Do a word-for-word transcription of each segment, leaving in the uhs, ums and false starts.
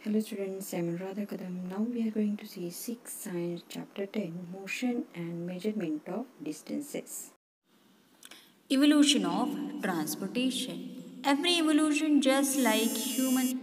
Hello students, I am Radha Kadam. Now we are going to see sixth Science chapter ten, Motion and Measurement of Distances. Evolution of transportation. Every evolution just like human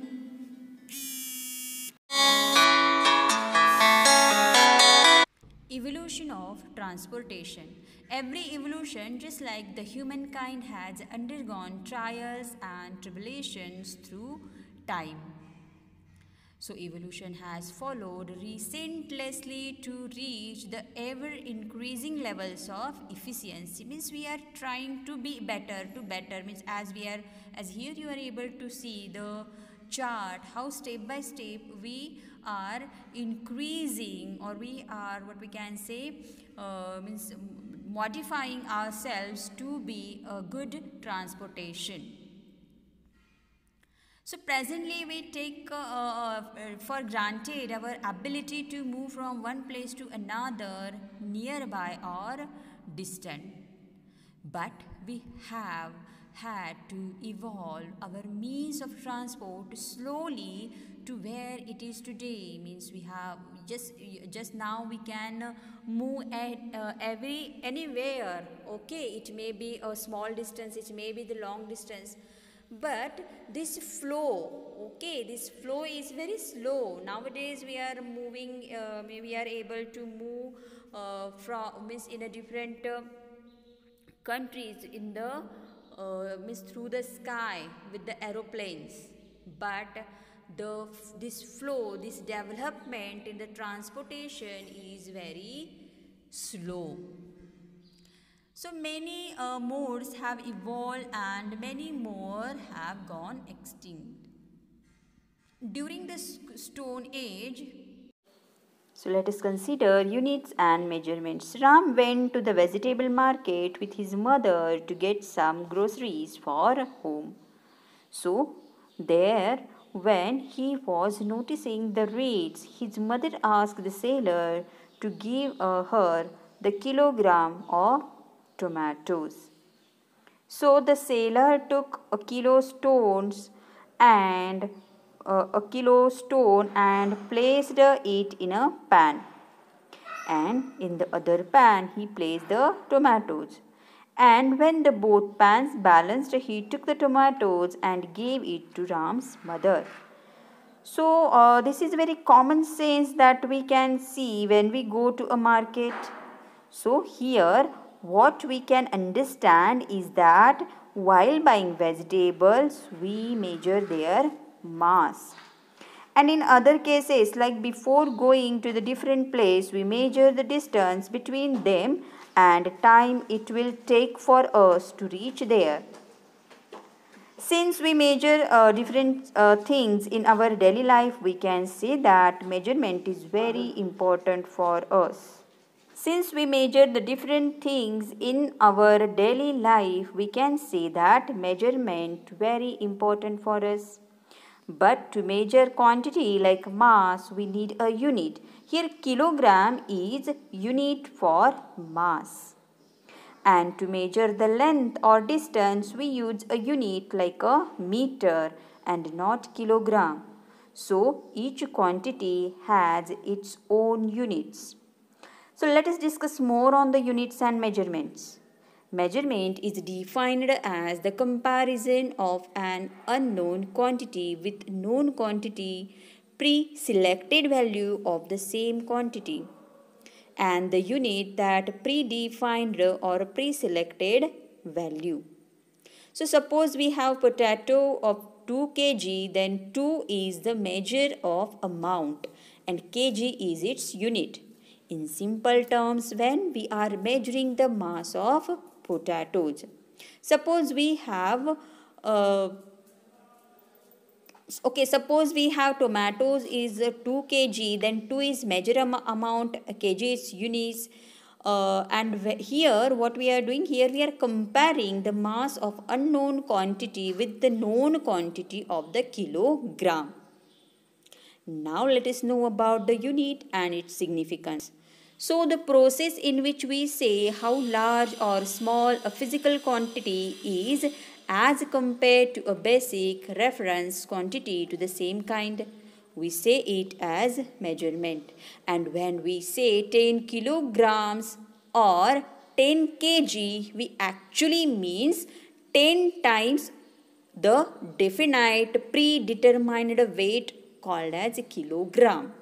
Evolution of transportation. Every evolution, just like the humankind, has undergone trials and tribulations through time. So, evolution has followed relentlessly to reach the ever increasing levels of efficiency. Means we are trying to be better, to better. Means as we are, as here you are able to see the chart, how step by step we are increasing, or we are what we can say, uh, means modifying ourselves to be a good transportation. So presently we take uh, uh, for granted our ability to move from one place to another, nearby or distant. But we have had to evolve our means of transport slowly to where it is today. Means we have just just now we can move at uh, every anywhere. Okay, it may be a small distance, it may be the long distance, but this flow, okay, this flow is very slow. Nowadays we are moving, uh, we are able to move uh, from means in a different uh, countries in the uh, means through the sky with the aeroplanes. But the this flow, this development in the transportation is very slow. So many uh, modes have evolved and many more have gone extinct. During the Stone Age, so let us consider units and measurements. Ram went to the vegetable market with his mother to get some groceries for home. So there, when he was noticing the rates, his mother asked the sailor to give uh, her the kilogram of tomatoes. So the sailor took a kilo stones and uh, a kilo stone and placed it in a pan, and in the other pan he placed the tomatoes. And when the both pans balanced, he took the tomatoes and gave it to Ram's mother. So uh, this is very common sense that we can see when we go to a market. So here what we can understand is that while buying vegetables we measure their mass. And in other cases, like before going to the different place, we measure the distance between them and time it will take for us to reach there. Since we measure uh, different uh, things in our daily life, we can say that measurement is very important for us. Since we measure the different things in our daily life, we can say that measurement very important for us. But to measure quantity like mass, we need a unit. Here kilogram is unit for mass. And to measure the length or distance, we use a unit like a meter and not kilogram. So each quantity has its own units. So let us discuss more on the units and measurements. Measurement is defined as the comparison of an unknown quantity with known quantity, pre-selected value of the same quantity, and the unit that predefined or pre-selected value. So suppose we have potato of two kilograms, then two is the measure of amount and kg is its unit. In simple terms, when we are measuring the mass of potatoes, suppose we have uh, okay, suppose we have tomatoes is two kilograms, then two is measure am amount, kg is units. Uh, and here what we are doing, here we are comparing the mass of unknown quantity with the known quantity of the kilogram. Now let us know about the unit and its significance. So the process in which we say how large or small a physical quantity is as compared to a basic reference quantity to the same kind. we say it as measurement. And when we say ten kilograms or ten kilograms, we actually means ten times the definite predetermined weight called as a kilogram.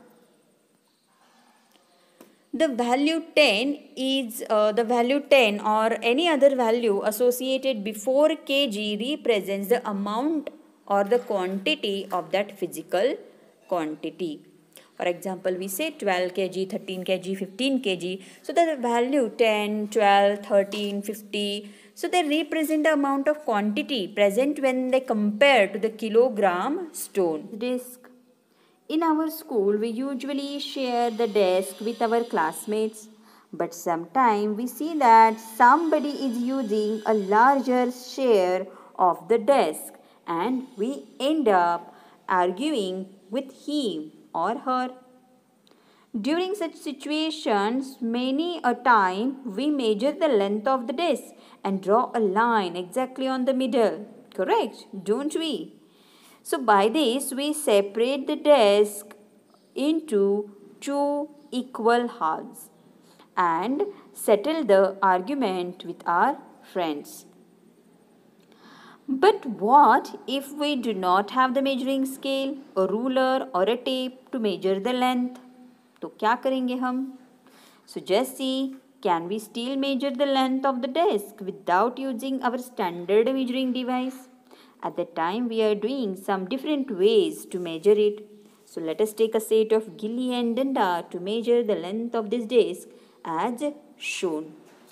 The value ten is uh, the value ten or any other value associated before kg represents the amount or the quantity of that physical quantity. For example, we say twelve kilograms, thirteen kilograms, fifteen kilograms. So the value ten, twelve, thirteen, fifty. So they represent the amount of quantity present when they compare to the kilogram stone. Disc. In our school, we usually share the desk with our classmates. But sometimes we see that somebody is using a larger share of the desk and we end up arguing with him or her. During such situations, many a time we measure the length of the desk and draw a line exactly on the middle. Correct? Don't we? So by this, we separate the desk into two equal halves and settle the argument with our friends. But what if we do not have the measuring scale, a ruler or a tape to measure the length? तो क्या करेंगे हम? So just see, can we still measure the length of the desk without using our standard measuring device? At that time, we are doing some different ways to measure it. So let us take a set of gilli and danda to measure the length of this desk as shown.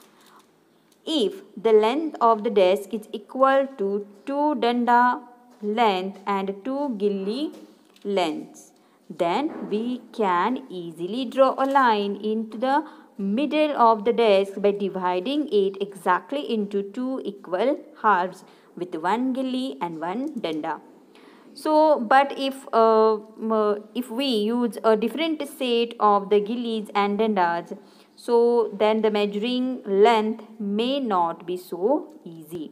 If the length of the desk is equal to two danda length and two gilli lengths, then we can easily draw a line into the middle of the desk by dividing it exactly into two equal halves with one gilli and one danda. So, but if uh, if we use a different set of the gillis and dandas, so then the measuring length may not be so easy.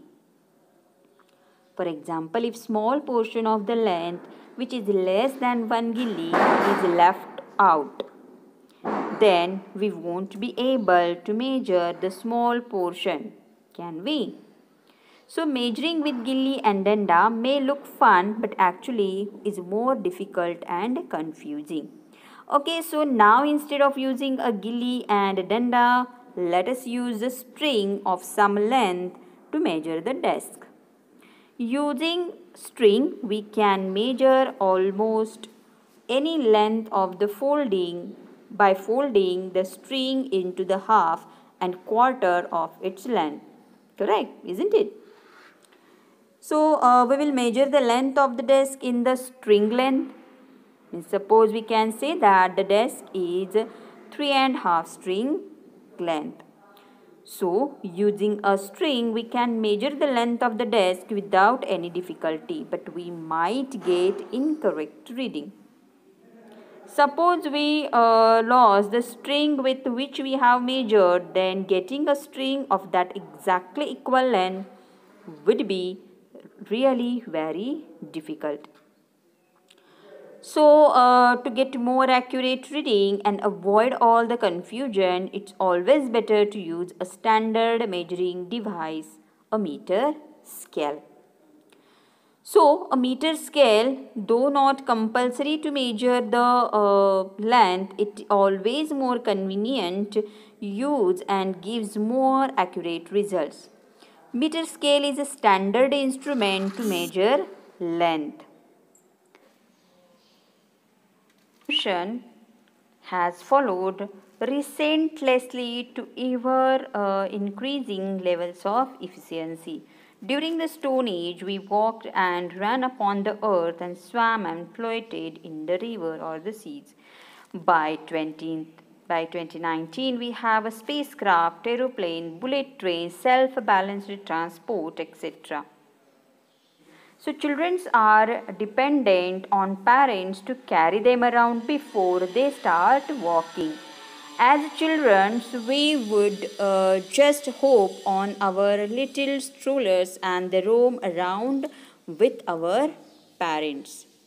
For example, if small portion of the length which is less than one gilli is left out, then we won't be able to measure the small portion, can we? So measuring with gilli and danda may look fun but actually is more difficult and confusing. Okay, so now instead of using a gilli and a danda, let us use a string of some length to measure the desk. Using string, we can measure almost any length of the folding by folding the string into the half and quarter of its length. Correct, isn't it? So, uh, we will measure the length of the desk in the string length. Suppose we can say that the desk is three and a half string length. So, using a string, we can measure the length of the desk without any difficulty, but we might get incorrect reading. Suppose we uh, lost the string with which we have measured, then getting a string of that exactly equal length would be really very difficult. So, uh, to get more accurate reading and avoid all the confusion, it's always better to use a standard measuring device, a meter scale. So, a meter scale, though not compulsory to measure the uh, length, it always more convenient use and gives more accurate results. Meter scale is a standard instrument to measure length. Has followed relentlessly to ever uh, increasing levels of efficiency. During the Stone Age, we walked and ran upon the earth and swam and floated in the river or the seas. By, twenty, by twenty nineteen, we have a spacecraft, aeroplane, bullet train, self-balanced transport, et cetera. So children are dependent on parents to carry them around before they start walking. As children, we would uh, just hope on our little strollers and they roam around with our parents.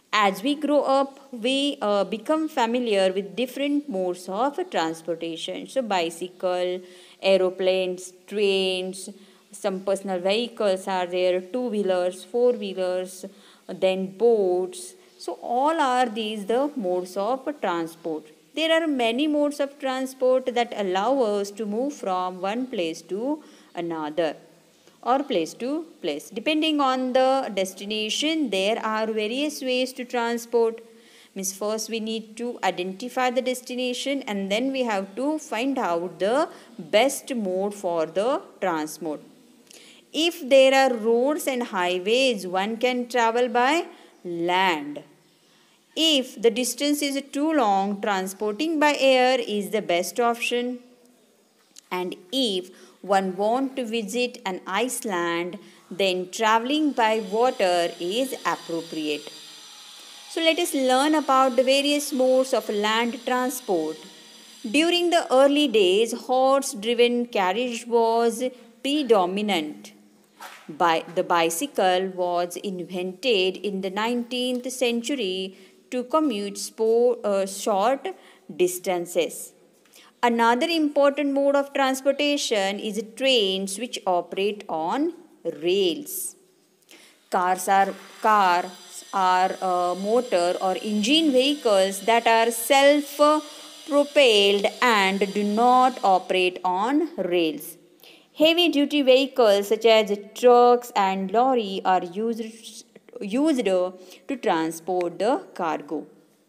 As we grow up, we uh, become familiar with different modes of transportation. So, bicycle, aeroplanes, trains, some personal vehicles are there, two wheelers, four wheelers, then boats. So, all are these the modes of transport. There are many modes of transport that allow us to move from one place to another or place to place. Depending on the destination, there are various ways to transport. Means first we need to identify the destination and then we have to find out the best mode for the transport. If there are roads and highways, one can travel by land. If the distance is too long, transporting by air is the best option. And if one want to visit an Iceland, then traveling by water is appropriate. So let us learn about the various modes of land transport. During the early days, horse-driven carriage was predominant. By, the bicycle was invented in the nineteenth century to commute sport, uh, short distances. Another important mode of transportation is trains which operate on rails. Cars are cars are uh, motor or engine vehicles that are self-propelled and do not operate on rails. Heavy-duty vehicles such as trucks and lorry are used, used to transport the cargo.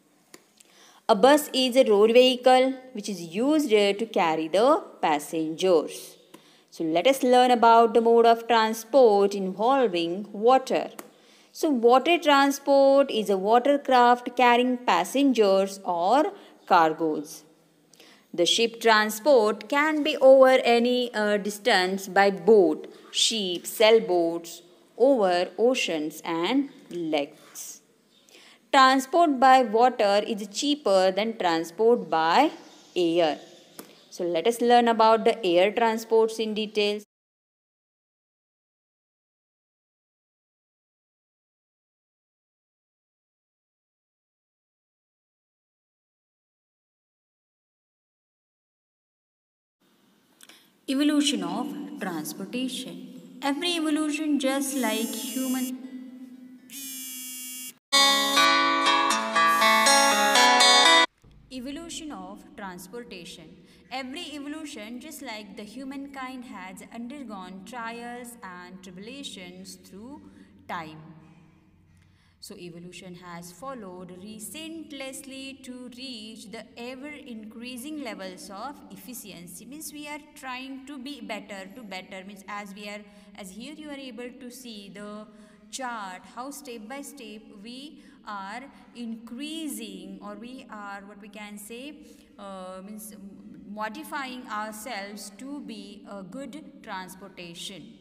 A bus is a road vehicle which is used to carry the passengers. So let us learn about the mode of transport involving water. So water transport is a watercraft carrying passengers or cargoes. The ship transport can be over any uh, distance by boat, ship, sailboats, over oceans and lakes. Transport by water is cheaper than transport by air. So let us learn about the air transports in details. Evolution of transportation. Every evolution just like human Evolution of transportation. Every evolution, just like the humankind, has undergone trials and tribulations through time. So, evolution has followed relentlessly to reach the ever increasing levels of efficiency. Means we are trying to be better, to better. Means as we are, as here you are able to see the chart, how step by step we are increasing, or we are what we can say, uh, means modifying ourselves to be a good transportation.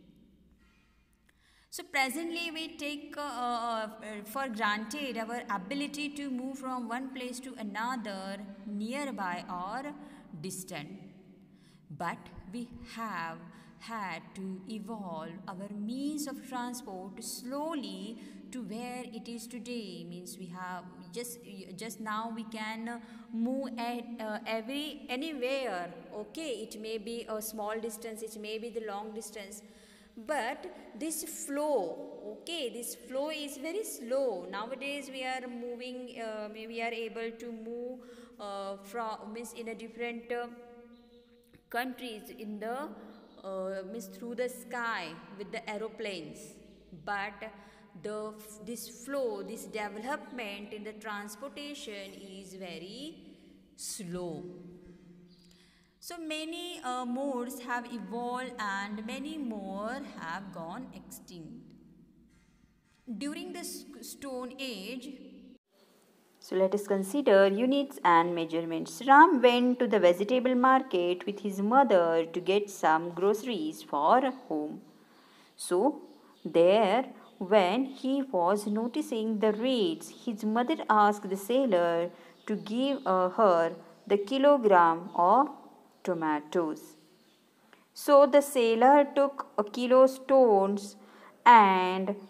So presently we take uh, uh, for granted our ability to move from one place to another, nearby or distant. But we have had to evolve our means of transport slowly to where it is today. Means we have just just now we can move at uh, every anywhere. Okay, it may be a small distance, it may be the long distance, but this flow, okay, this flow is very slow. Nowadays we are moving, uh, we are able to move uh, from means in a different uh, countries in the uh, means through the sky with the aeroplanes, but the this flow, this development in the transportation is very slow. So many uh, modes have evolved and many more have gone extinct. During the Stone Age, so let us consider units and measurements. Ram went to the vegetable market with his mother to get some groceries for home. So there, when he was noticing the rates, his mother asked the sailor to give uh, her the kilogram of tomatoes. So the sailor took a kilo stones and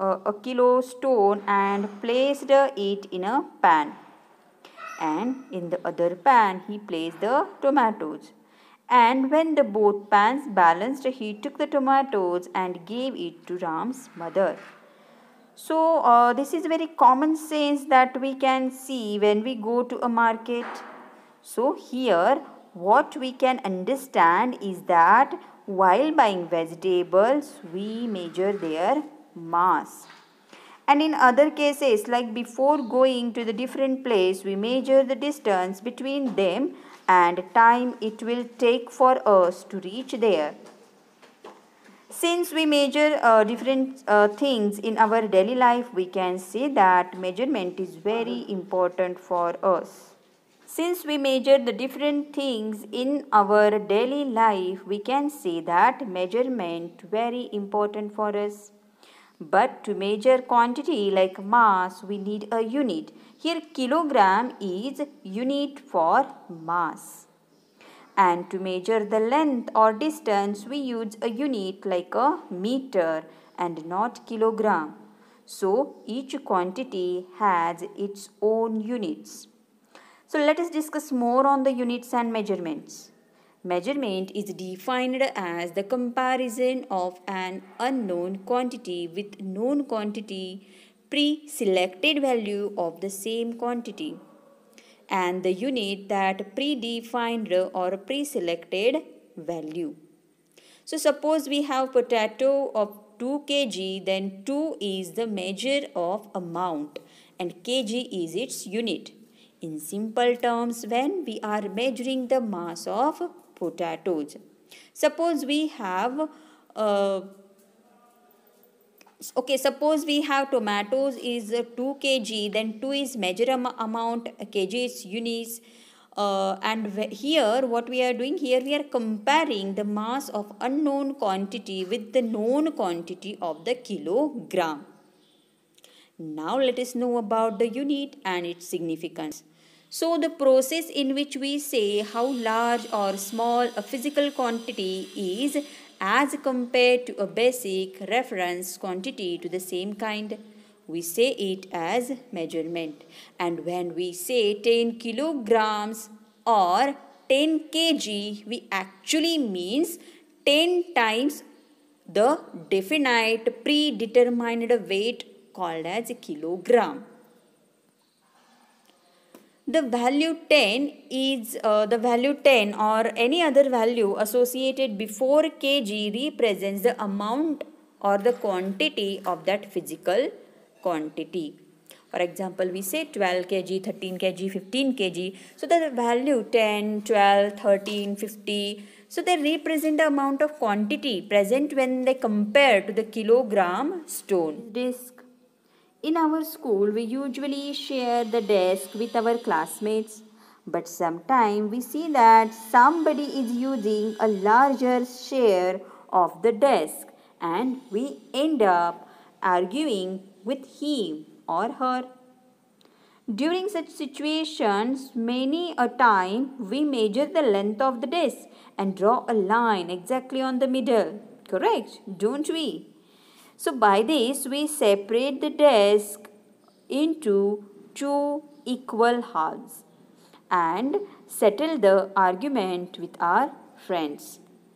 uh, a kilo stone and placed it in a pan. And in the other pan he placed the tomatoes. And when the both pans balanced, he took the tomatoes and gave it to Ram's mother. So uh, this is very common sense that we can see when we go to a market. So here what we can understand is that while buying vegetables we measure their mass. And in other cases, like before going to the different place, we measure the distance between them and time it will take for us to reach there. Since we measure uh, different uh, things in our daily life, we can say that measurement is very important for us. Since we measure the different things in our daily life, we can say that measurement very important for us. But to measure quantity like mass, we need a unit. Here kilogram is unit for mass. And to measure the length or distance, we use a unit like a meter and not kilogram. So each quantity has its own units. So let us discuss more on the units and measurements. Measurement is defined as the comparison of an unknown quantity with known quantity, pre-selected value of the same quantity, and the unit that predefined or pre-selected value. So suppose we have potato of two kilograms, then two is the measure of amount and kg is its unit. In simple terms, when we are measuring the mass of potatoes, suppose we have uh, okay suppose we have tomatoes is two kilograms, then two is measure am amount, kg is units, uh, and here what we are doing, here we are comparing the mass of unknown quantity with the known quantity of the kilogram. Now let us know about the unit and its significance. So the process in which we say how large or small a physical quantity is as compared to a basic reference quantity to the same kind, we say it as measurement. And when we say ten kilograms or ten kilograms, we actually means ten times the definite predetermined weight called as a kilogram. The value ten is uh, the value ten or any other value associated before kg represents the amount or the quantity of that physical quantity. For example, we say twelve kilograms, thirteen kilograms, fifteen kilograms. So the value ten, twelve, thirteen, fifty. So they represent the amount of quantity present when they compare to the kilogram stone. Disc. In our school, we usually share the desk with our classmates, but sometimes we see that somebody is using a larger share of the desk and we end up arguing with him or her. During such situations, many a time we measure the length of the desk and draw a line exactly on the middle. Correct? Don't we? So by this we separate the desk into two equal halves and settle the argument with our friends.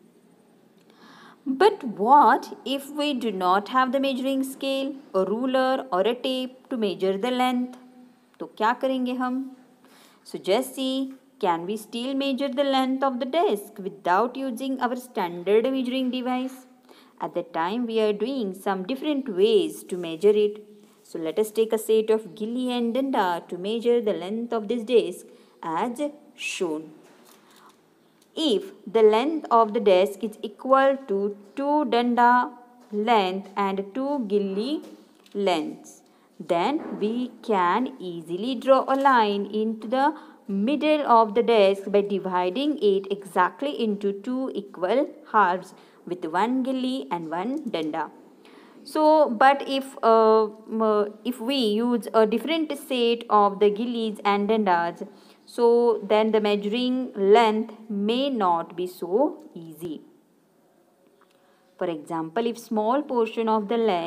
But what if we do not have the measuring scale, a ruler or a tape to measure the length? तो क्या करेंगे हम? So just see, can we still measure the length of the desk without using our standard measuring device? At that time, we are doing some different ways to measure it. So let us take a set of gilli and danda to measure the length of this desk as shown. If the length of the desk is equal to two danda length and two gilli lengths, then we can easily draw a line into the middle of the desk by dividing it exactly into two equal halves with one gilli and one danda. So, but if uh, if we use a different set of the gillis and dandas, so then the measuring length may not be so easy. For example, if small portion of the length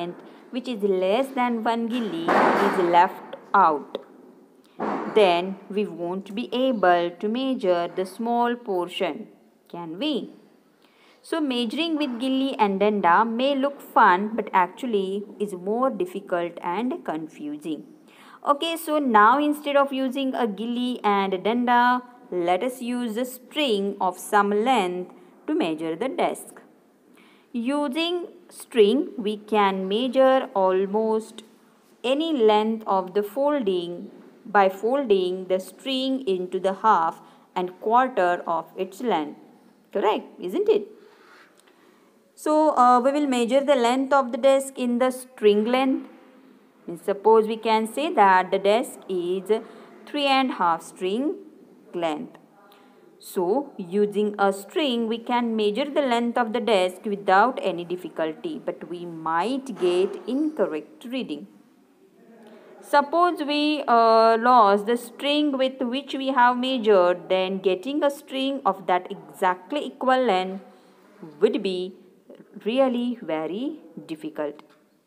which is less than one gilli is left out, then we won't be able to measure the small portion, can we? So measuring with gilli and danda may look fun, but actually is more difficult and confusing. Okay, so now instead of using a gilli and a danda, let us use a string of some length to measure the desk. Using string, we can measure almost any length of the folding by folding the string into the half and quarter of its length. Correct, isn't it? So, uh, we will measure the length of the desk in the string length. Suppose we can say that the desk is three and half string length. So, using a string, we can measure the length of the desk without any difficulty, but we might get incorrect reading. Suppose we uh, lost the string with which we have measured, then getting a string of that exactly equal length would be really very difficult.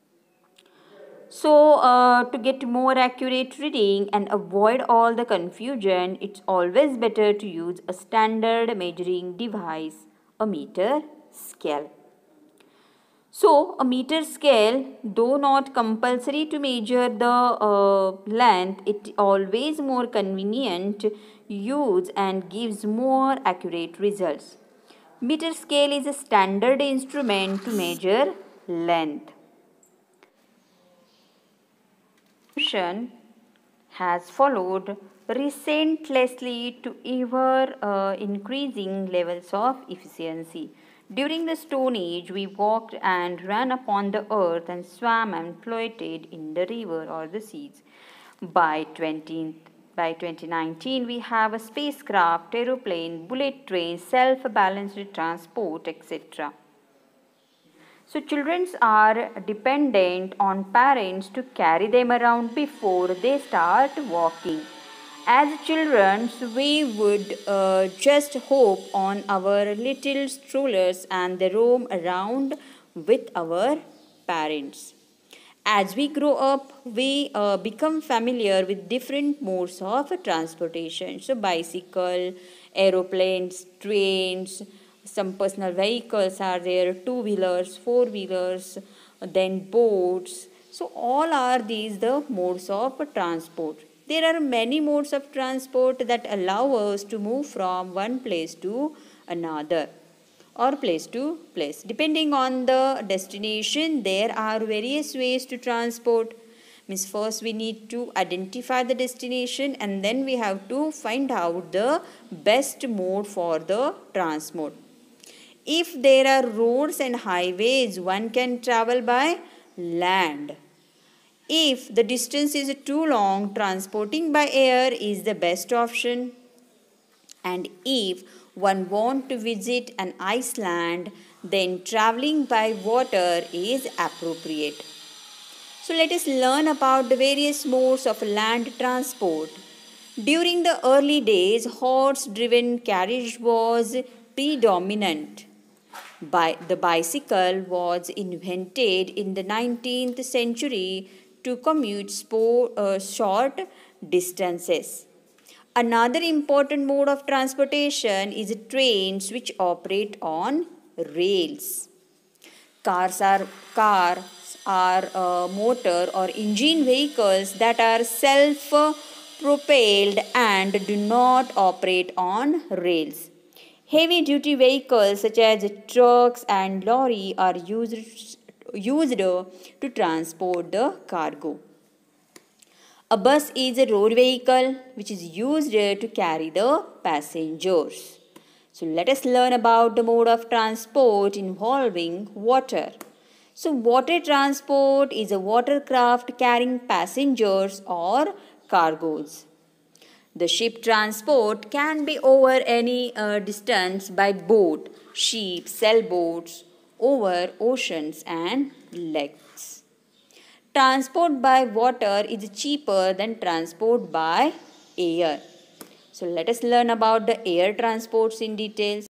So, uh, to get more accurate reading and avoid all the confusion, it's always better to use a standard measuring device, a meter scale. So, a meter scale, though not compulsory to measure the uh, length, it always more convenient use and gives more accurate results. Meter scale is a standard instrument to measure length. Has followed relentlessly to ever uh, increasing levels of efficiency. During the Stone Age, we walked and ran upon the earth and swam and floated in the river or the seas. By, twenty, by twenty nineteen, we have a spacecraft, aeroplane, bullet train, self-balanced transport, et cetera. So children are dependent on parents to carry them around before they start walking. As children, we would uh, just hope on our little strollers and they roam around with our parents. As we grow up, we uh, become familiar with different modes of transportation. So bicycle, aeroplanes, trains, some personal vehicles are there, two-wheelers, four-wheelers, then boats. So all are these the modes of transport. There are many modes of transport that allow us to move from one place to another or place to place. Depending on the destination, there are various ways to transport. Means first we need to identify the destination and then we have to find out the best mode for the transport. If there are roads and highways, one can travel by land. If the distance is too long, transporting by air is the best option. And if one wants to visit an Iceland, then traveling by water is appropriate. So let us learn about the various modes of land transport. During the early days, horse-driven carriage was predominant. By, the bicycle was invented in the nineteenth century to commute sport, uh, short distances. Another important mode of transportation is trains which operate on rails. Cars are, cars are uh, motor or engine vehicles that are self-propelled and do not operate on rails. Heavy-duty vehicles such as trucks and lorry are used, used to transport the cargo. A bus is a road vehicle which is used to carry the passengers. So let us learn about the mode of transport involving water. So water transport is a watercraft carrying passengers or cargoes. The ship transport can be over any uh, distance by boat, ship, sailboats, over oceans and lakes. Transport by water is cheaper than transport by air. So let us learn about the air transports in details.